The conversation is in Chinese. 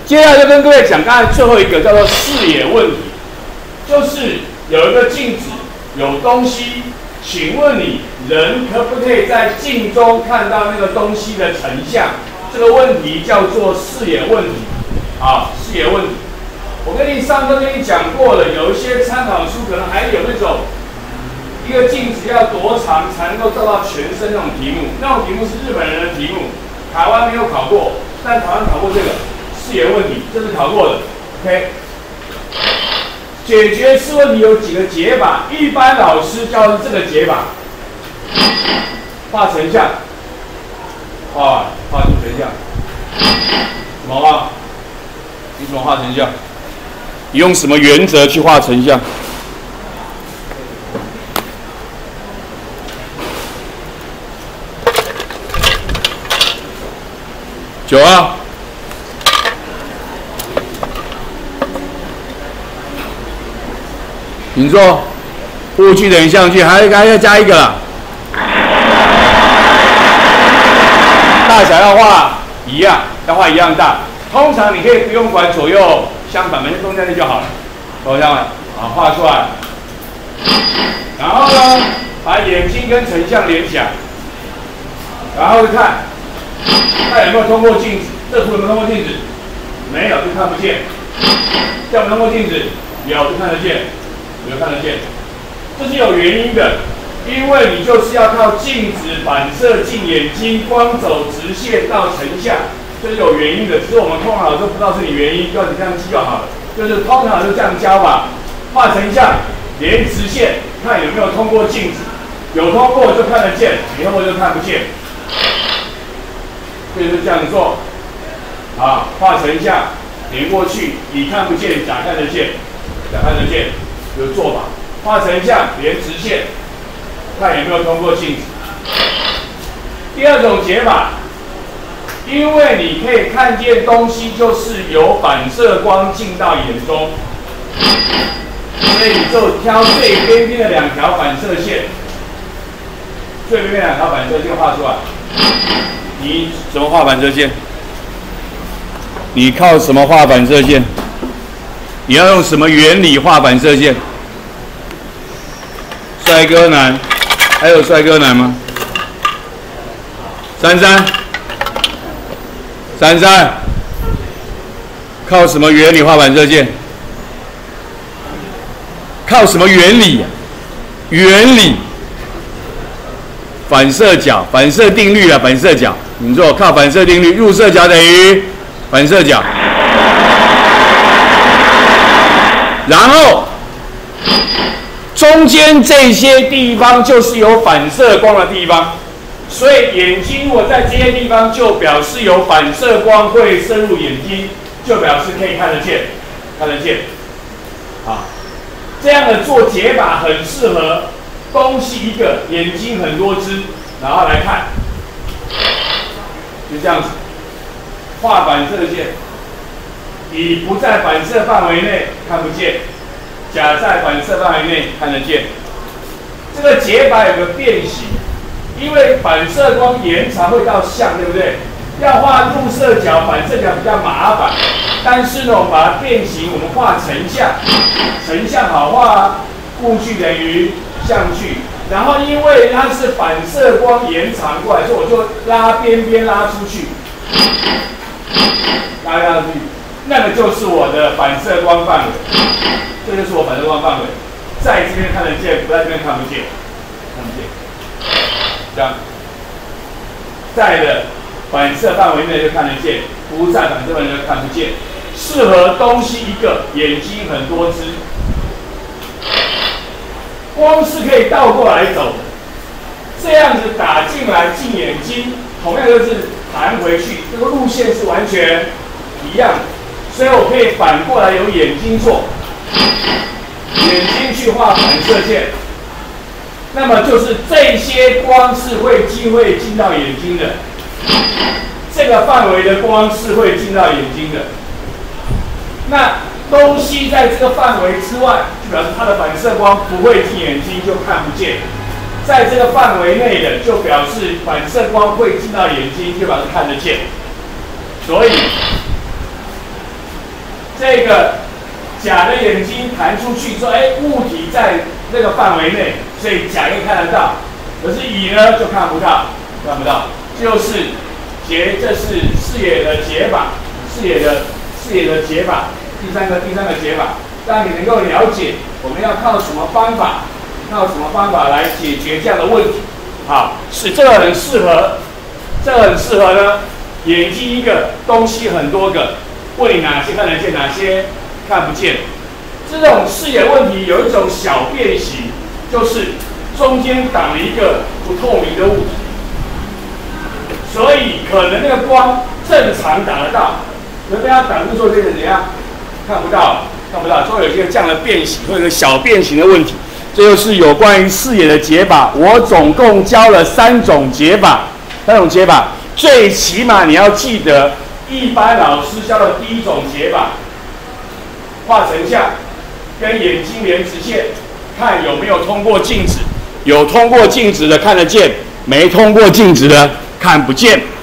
接下来就跟各位讲刚才最后一个叫做视野问题，就是有一个镜子，有东西，请问你人可不可以在镜中看到那个东西的成像？这个问题叫做视野问题。啊，视野问题。我跟你上课跟你讲过了，有一些参考书可能还有那种一个镜子要多长才能够照到全身那种题目，那种题目是日本人的题目，台湾没有考过，但台湾考过这个视野问题，这是考过的。OK， 解决视问题有几个解法，一般老师教的是这个解法，画成像，画出成像，怎么画？你怎么画成像？你用什么原则去画成像？9啊，你说物距等于相距，还要加一个啦。大小要画一样，要画一样大。通常你可以不用管左右相反，反正中间的就好了。头像了，好，画出来。然后呢，把眼睛跟成像连起来，然后看有没有通过镜子。这图有没有通过镜子？没有，就看不见。这有没有通过镜子？有，就看得见。有看得见。这是有原因的，因为你就是要靠镜子反射进眼睛，光走直线到成像。这是有原因的，只是我们通常老师不知道是你原因，要你这样记就好了。就是通常就这样教吧，画成像，连直线，看有没有通过镜子，有通过就看得见，没通过就看不见。就是这样做，啊，画成像，连过去，你看不见，甲看得见，甲看得见，有做法。画成像，连直线，看有没有通过镜子。第二种解法。因为你可以看见东西，就是有反射光进到眼中，所以你就挑最边边的2条反射线，最边边2条反射线画出来。你怎么画反射线？你靠什么画反射线？你要用什么原理画反射线？帅哥男，还有帅哥男吗？33，靠什么原理画反射线？靠什么原理啊？原理，反射角、反射定律啊，反射角。你说靠反射定律，入射角等于反射角，然后中间这些地方就是有反射光的地方。所以眼睛我在这些地方就表示有反射光会射入眼睛，就表示可以看得见，看得见。啊，这样的做解法很适合东西一个，眼睛很多只，然后来看，就这样子画反射线。乙不在反射范围内看不见，甲在反射范围内看得见。这个解法有个变形。因为反射光延长会到像，对不对？要画入射角、反射角比较麻烦，但是呢，我们把它变形，我们画成像，成像好画啊，物距等于相距。然后因为它是反射光延长过来，所以我就拉边边拉出去，拉下去，那个就是我的反射光范围，这就是我反射光范围，在这边看得见，不在这边看不见，看不见。这样，在的反射范围内就看得见，不在反射范围内就看不见。适合东西一个，眼睛很多只。光是可以倒过来走的，这样子打进来进眼睛，同样就是弹回去，这个路线是完全一样的。所以我可以反过来由眼睛做，眼睛去画反射线。那么就是这些光是会进到眼睛的，这个范围的光是会进到眼睛的。那东西在这个范围之外，就表示它的反射光不会进眼睛，就看不见。在这个范围内的，就表示反射光会进到眼睛，就表示看得见。所以这个甲的眼睛弹出去之后，物体在那个范围内，所以甲可以看得到，可是乙呢就看不到，就是这是视野的解法，视野的解法，第三个解法，让你能够了解我们要靠什么方法来解决这样的问题。好，这个很适合呢，眼睛一个，东西很多个，问你哪些看得见，哪些看不见。这种视野问题有一种小变形，就是中间挡了一个不透明的物体，所以可能那个光正常打得到，可被它挡住之后变成怎样？看不到，所以有些这样的变形，会有一个小变形的问题。这就是有关于视野的解法。我总共教了3种解法，最起码你要记得，一般老师教的第一种解法，画成像，跟眼睛连直线，看有没有通过镜子，有通过镜子的看得见，没通过镜子的看不见。